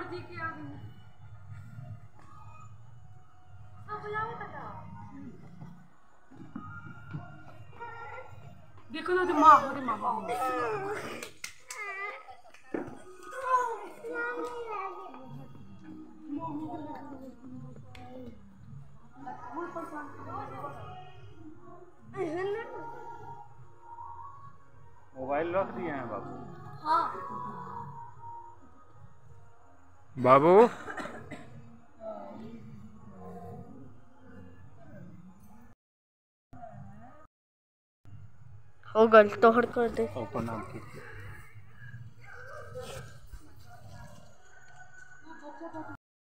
जी के आ गई देखो ना माँ हो माँ मोबाइल रख दिए हैं बाबू। हाँ बाबू हो गल तोहर कर दे प्रणाम की